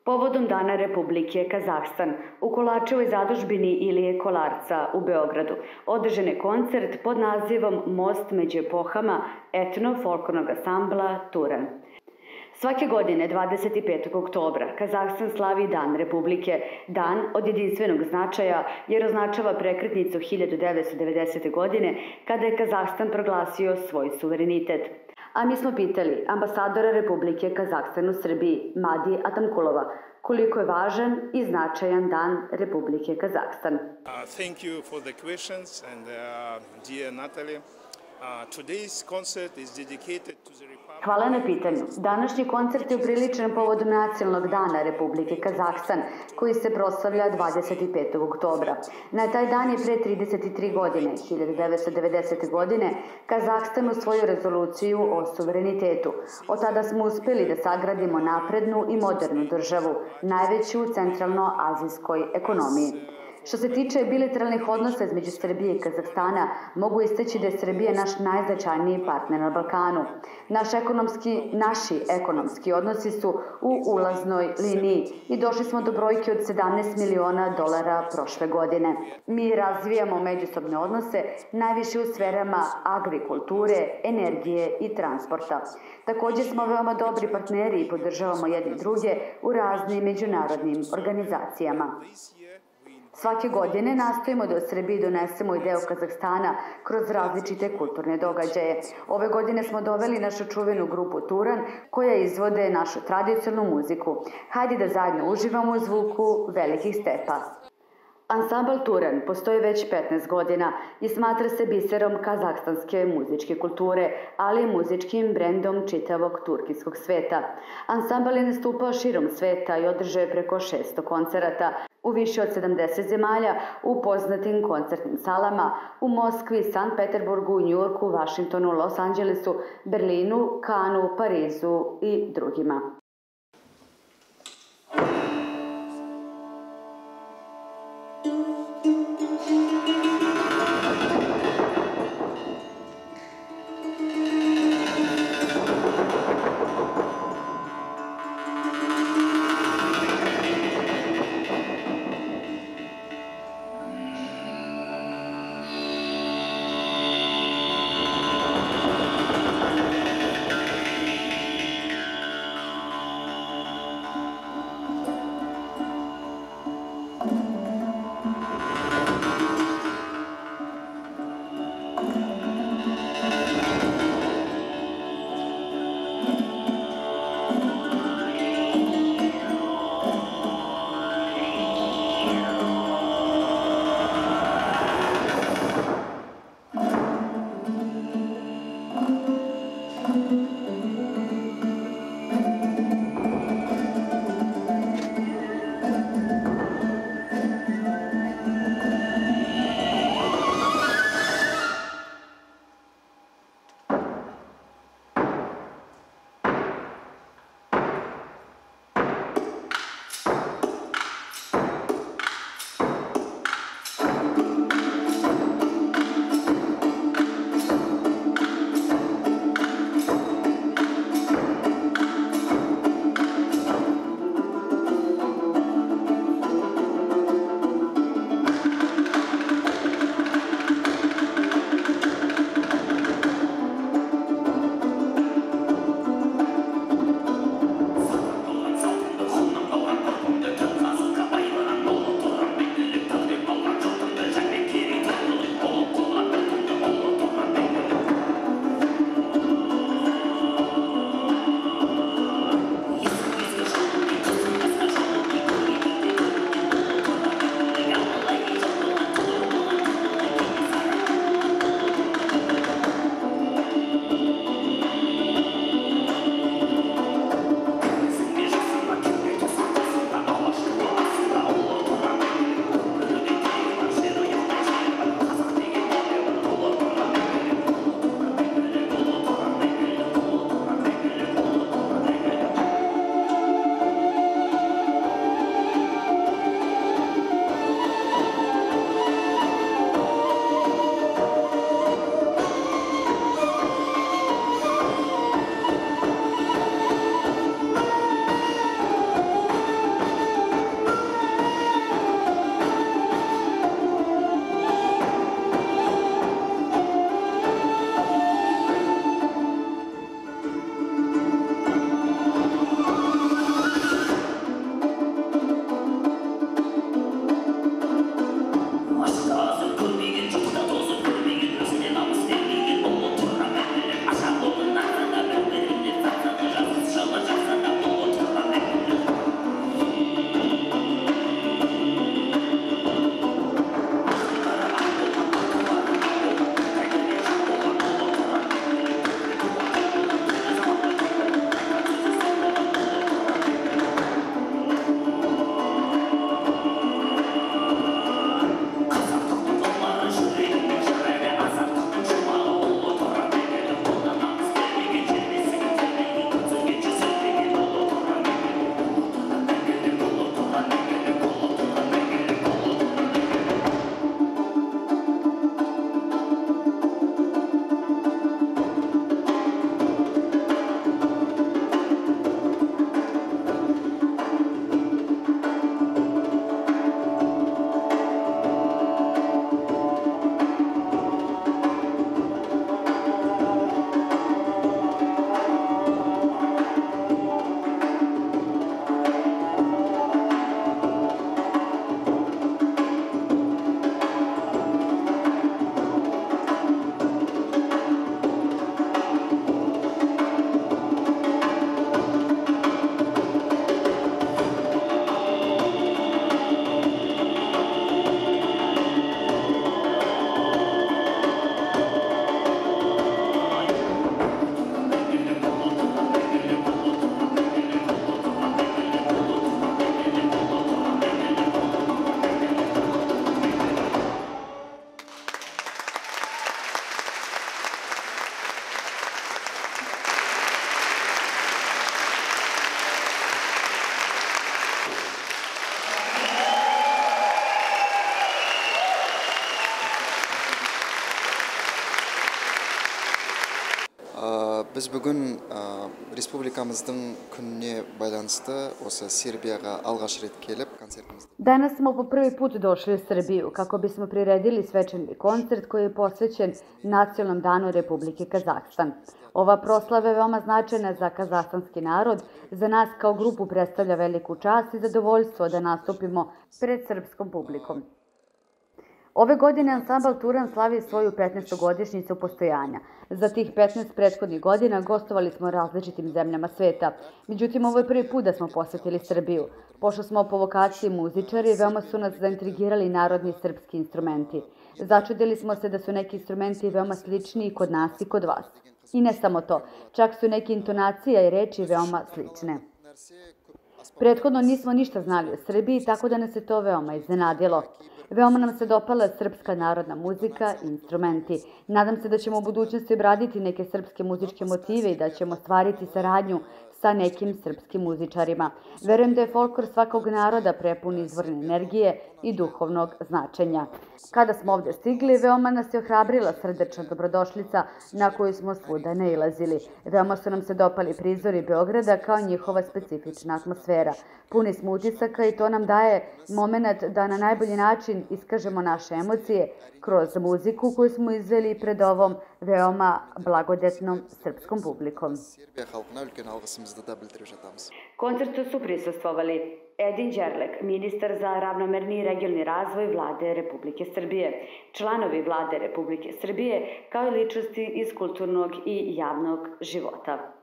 Povodom Dana Republike Kazahstan u Kolačevoj zadužbini Ilije Kolarca u Beogradu održan je koncert pod nazivom Most među epohama etno-folklornog ansambla Turan. Svake godine, 25. oktobra, Kazahstan slavi Dan Republike, dan od jedinstvenog značaja jer označava prekretnicu 1990. godine kada je Kazahstan proglasio svoj suverenitet. A mi smo pitali ambasadora Republike Kazahstan u Srbiji, Madi Atamkulova, koliko je važan i značajan Dan Republike Kazahstan. Thank you for the questions and dear Natalie. Today's concert is dedicated to the Republic. Hvala na pitanju. Današnji koncert je upriličen povodom Nacionalnog dana Republike Kazahstan, koji se proslavlja 25. oktobra. Na taj dan je pre 33 godine, 1990. godine, Kazahstan usvojio rezoluciju o suverenitetu. Od tada smo uspeli da sagradimo naprednu i modernu državu, najveću u centralno-azijskoj ekonomiji. Što se tiče bilateralnih odnosa između Srbije i Kazahstana, mogu istaći da je Srbija naš najznačajniji partner na Balkanu. Naši ekonomski odnosi su u ulaznoj liniji i došli smo do brojke od $17 miliona prošle godine. Mi razvijamo međusobne odnose najviše u sferama agrikulture, energije i transporta. Također smo veoma dobri partneri i podržavamo jedni druge u raznim međunarodnim organizacijama. Svake godine nastojimo da u Srbiji donesemo i deo Kazahstana kroz različite kulturne događaje. Ove godine smo doveli našu čuvenu grupu Turan koja izvode našu tradicionalnu muziku. Hajde da zajedno uživamo u zvuku velikih stepa. Ansambl Turan postoji već 15 godina i smatra se biserom kazahstanske muzičke kulture, ali i muzičkim brendom čitavog turkijskog sveta. Ansambl je nastupao širom sveta i održao je preko 600 koncerata u više od 70 zemalja, u poznatim koncertnim salama u Moskvi, Sankt Peterburgu, Njujorku, Vašingtonu, Los Angelesu, Berlinu, Kanu, Parizu i drugima. Biz bugun Respublikamızın gününe байланысты осы Сербияға алғаш рет келіп концертімізді. Danas smo po prvi put došli u Srbiju kako bismo priredili svečani koncert koji je posvećen Nacionalnom danu Republike Kazahstan. Ova proslava je veoma značajna za kazahstanski narod, za nas kao grupu predstavlja veliku čast i zadovoljstvo da nastupimo pred srpskom publikom. Ove godine ansambl Turan slavi svoju 15. godišnjicu postojanja. Za tih 15 prethodnih godina gostovali smo različitim zemljama sveta. Međutim, ovo je prvi put da smo posetili Srbiju. Pošto smo po vokaciji muzičari, veoma su nas zaintrigirali narodni srpski instrumenti. Začudili smo se da su neki instrumenti veoma slični i kod nas i kod vas. I ne samo to, čak su neke intonacije i reči veoma slične. Prethodno nismo ništa znali o Srbiji, tako da nas je to veoma iznenadilo. Veoma nam se dopala srpska narodna muzika i instrumenti. Nadam se da ćemo u budućnosti obraditi neke srpske muzičke motive i da ćemo stvariti saradnju sa nekim srpskim muzičarima. Verujem da je folklor svakog naroda prepun izvorne energije i duhovnog značenja. Kada smo ovdje stigli, veoma nas je ohrabrila srdečna dobrodošlica na koju smo svuda nailazili. Veoma su nam se dopali prizori Beograda kao njihova specifična atmosfera. Puni smo utisaka i to nam daje moment da na najbolji način iskažemo naše emocije kroz muziku koju smo izveli pred ovom veoma blagodetnom srpskom publikom. Koncertu su prisustvovali Edin Đerlek, ministar za ravnomerni i regionalni razvoj Vlade Republike Srbije, članovi Vlade Republike Srbije, kao i ličnosti iz kulturnog i javnog života.